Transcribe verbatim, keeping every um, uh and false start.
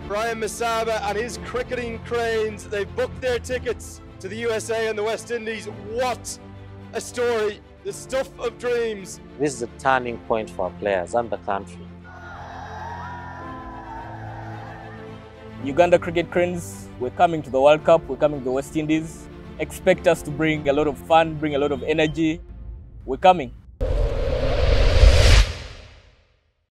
Brian Masaba and his cricketing cranes, they've booked their tickets to the U S A and the West Indies. What a story, the stuff of dreams. This is a turning point for our players and the country. Uganda Cricket Cranes, we're coming to the World Cup, we're coming to the West Indies. Expect us to bring a lot of fun, bring a lot of energy. We're coming.